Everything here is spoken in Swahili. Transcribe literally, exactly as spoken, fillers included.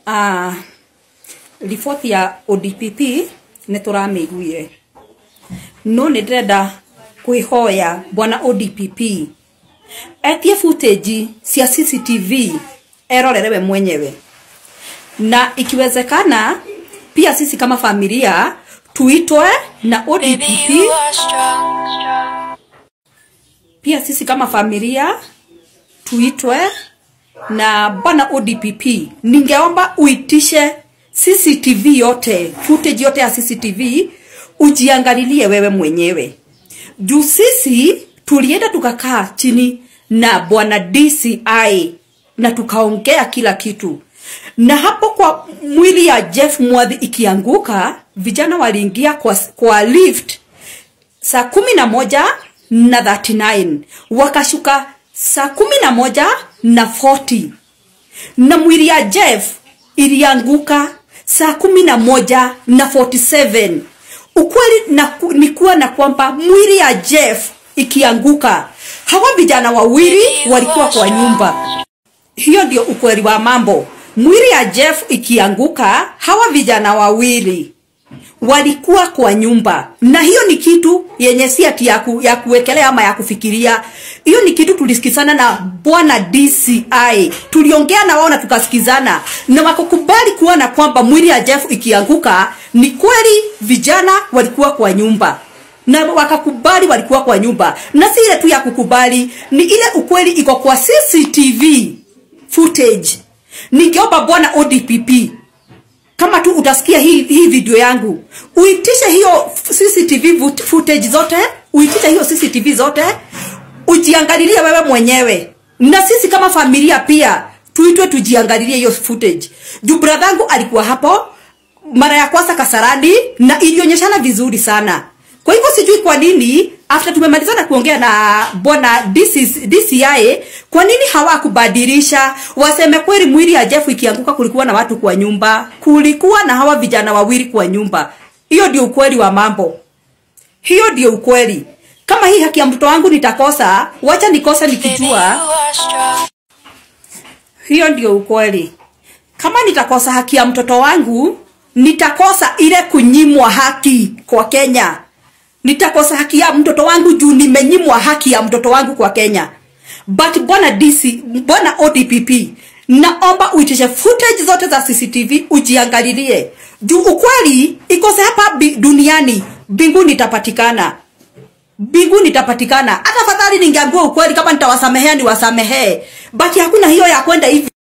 Ah, riboti ya O D P P nĩ tũramĩiguire. No nĩ ndĩrenda kwĩhoya bwana O D P P etie footage cia C C T V erorere we mwenyewe, na ikiwezekana pia sisi kama familia tuitwe na O D P P. Pia sisi kama familia tuitwe na bwana O D P P. Ningeomba uitishe C C T V yote, footage yote ya C C T V ujiangalilie wewe mwenyewe. Juu sisi tulienda tukakaa chini na bwana D C I na tukaongea kila kitu. Na hapo kwa mwili ya Jeff Mwathi ikianguka, vijana waliingia kwa, kwa lift saa kumi na moja na thirty nine, wakashuka saa kumi na moja na forty, na mwili ya Jeff ilianguka saa kumi na moja na forty seven. Ukweli na, ni kuwa na kwamba mwili ya Jeff ikianguka, hawa vijana wawili walikuwa kwa nyumba. Hiyo ndio ukweli wa mambo. Mwili ya Jeff ikianguka, hawa vijana wawili walikuwa kwa nyumba. Na hiyo ni kitu yenye si ati ya, ku, ya kuwekelea ama ya kufikiria. Hiyo ni kitu tulisikizana na bwana D C I. Tuliongea na wao na tukasikizana, na wakakubali kuona kwamba mwili ya Jeff ikianguka ni kweli vijana walikuwa kwa nyumba. Na wakakubali walikuwa kwa nyumba. Na si ile tu ya kukubali, ni ile ukweli iko kwa C C T V footage. Ningeomba bwana O D P P, kama tu utasikia hii, hii video yangu, uitishe hiyo C C T V footage zote, uitishe hiyo C C T V zote, ujiangalilie wewe mwenyewe. Na sisi kama familia pia tuitwe tujiangalilie hiyo footage. Juu bradhangu alikuwa hapo mara ya kwanza Kasarani na ilionyeshana vizuri sana. Kwa hivyo sijui kwa nini after tumemalizana kuongea na bwana D C I, kwa nini hawakubadilisha waseme kweli mwili ya Jeff ikianguka kulikuwa na watu kwa nyumba, kulikuwa na hawa vijana wawili kwa nyumba. Hiyo ndio ukweli wa mambo. Hiyo ndio ukweli. Kama hii haki ya mtoto wangu nitakosa, wacha nikosa nikijua. Hiyo ndio ukweli. Kama nitakosa haki ya mtoto wangu, nitakosa ile kunyimwa haki kwa Kenya. Nitakosa haki ya mtoto wangu juu nimenyimwa haki ya mtoto wangu kwa Kenya. But bwana D C, bwana O D P P, naomba uitishe footage zote za C C T V ujiangalilie. Juu ukweli ikose hapa duniani, mbinguni itapatikana. Mbinguni itapatikana. Hata fadhali ningeambiwa ukweli, kama nitawasamehea ni wasamehee. But hakuna hiyo ya kwenda hivi.